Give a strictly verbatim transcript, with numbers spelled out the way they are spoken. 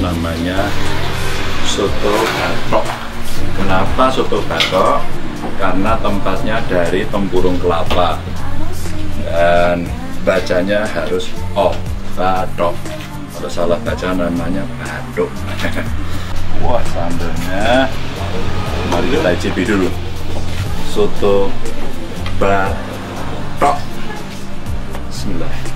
namanya Soto Bathok. Kenapa Soto Bathok? Karena tempatnya dari tempurung kelapa dan bacanya harus oh bathok. Kalau salah baca namanya bathok. Wah, sambelnya mari kita icipi dulu. Soto Bathok. Bismillah.